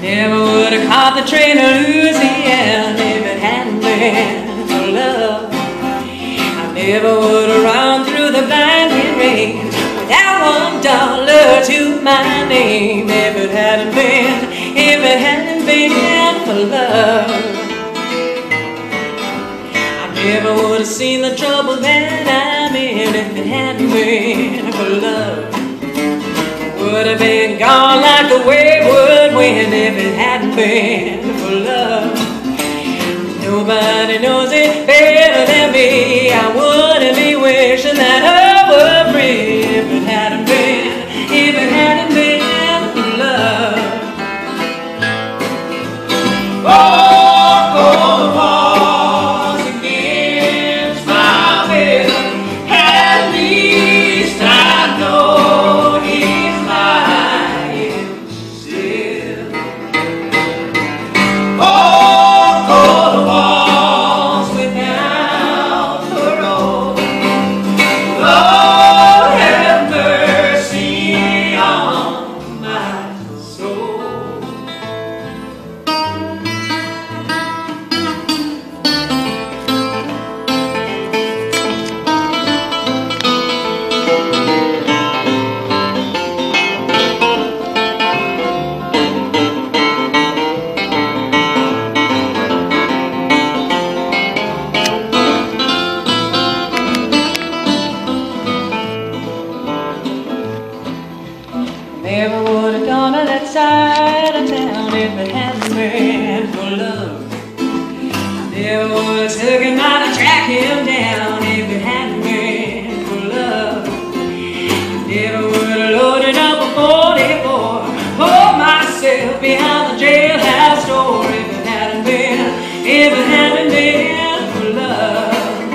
Never would have caught the train to Louisiana if it hadn't been for love. I never would have run through the blinding rain without $1 to my name if it hadn't been for love. I never would have seen the trouble that I'm in if it hadn't been for love. Would have been gone like a wayward wind if it hadn't been for love. Nobody knows it better than me. I wouldn't be wishing that I were free if it hadn't been for love. Oh, the walls against my will. At least I know he's lying still. Oh, the walls without parole. Lord have mercy on my soul. Never would have gone to that side of town if it hadn't been for love. Never would have taken out to track him down if it hadn't been for love. Never would have loaded up a 44 for myself behind the jailhouse door if it hadn't been for love.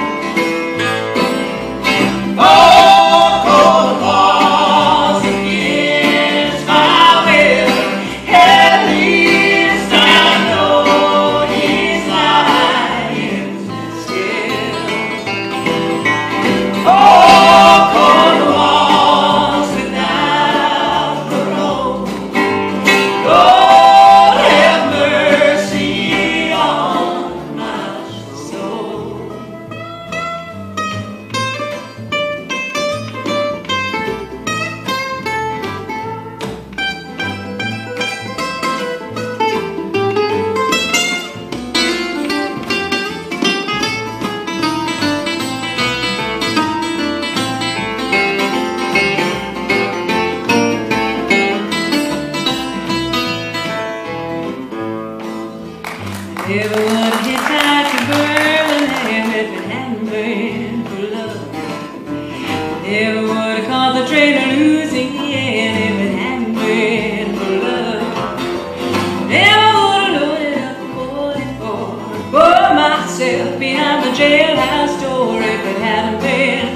Never would have hitchhiked to Birmingham if it hadn't been for love. Never would have caught the train to Louisiana if it hadn't been for love. Never would have loaded up a 44 for myself behind the jailhouse door if it hadn't been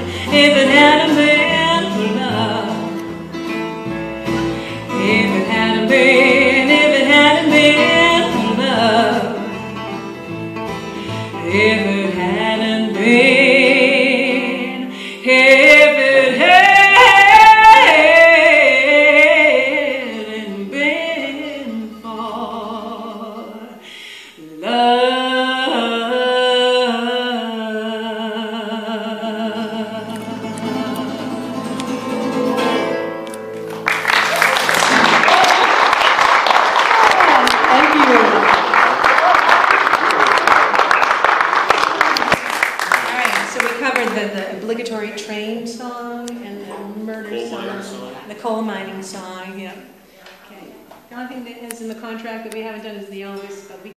for love. If it hadn't been for love. If it hadn't been, if it hadn't been for love. Thank you. The obligatory train song and the murder song, the coal mining song, yeah. Okay. The only thing that is in the contract that we haven't done is the Elvis, but we